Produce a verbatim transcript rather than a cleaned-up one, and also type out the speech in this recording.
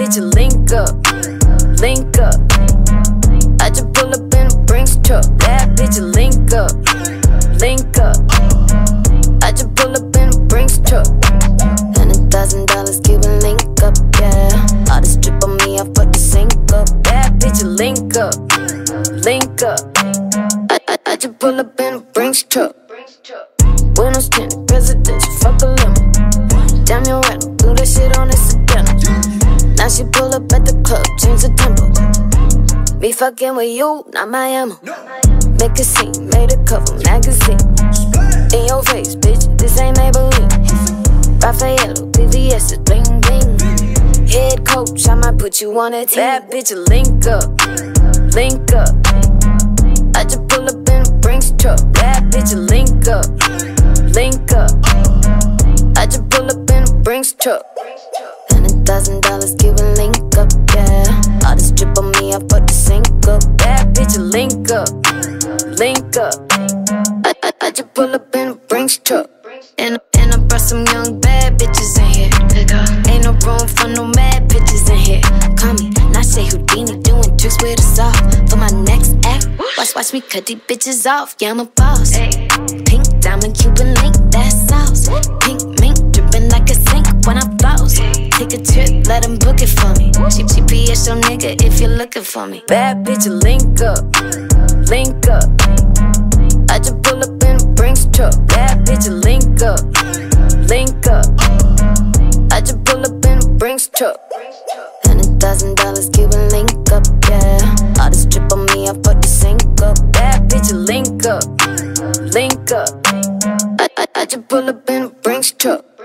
bitch, link up, link up. I just pull up in a Brinks truck. Bad bitch, link up, link up. I just pull up in a Brinks truck. Hundred thousand dollars, give a link up, yeah. All this drip on me, I fuck the sink up. Bad bitch, link up, link up. I, I, I just pull up in a Brinks truck. Windows tinted, presidential, fuck a limo. Damn, you're right, do that shit on incidental. Now she pull up at the club, change the tempo. Me fucking with you, not my ammo. Make a scene, made a cover magazine. In your face, bitch, this ain't Maybelline. Raffaello, V V S is bling bling. Head coach, I might put you on a team. Bad bitch, link up, link up. I just pull up in a Brinks truck. Bad bitch, link up, link up. I just pull up in a Brinks truck. Hundred thousand dollars, give a link up, yeah. All this drip on me, I fuck the sink up. Bad bitch, link up, link up. I, I, I just pull up in a Brinks truck. And, and I brought some young bad bitches in here. Ain't no room for no mad bitches in here. Call me, not say Houdini, doing tricks with us all. For my next act, watch, watch me cut these bitches off. Yeah, I'm a boss. Pink diamond, Cuban link, that's sauce. Pink mink, dripping like a sink when I floss. Take a trip, let them book it for me. G P S your nigga if you're looking for me. Bad bitch, link up, link up. I just pull up in a Brinks truck. Bad bitch, link up, link up. I just pull up in a Brinks truck. Hundred thousand dollars, give a link up, yeah. All this drip on me, I fuck the sink up. Bad bitch, link up, link up. I, I, I just pull up in a Brinks truck.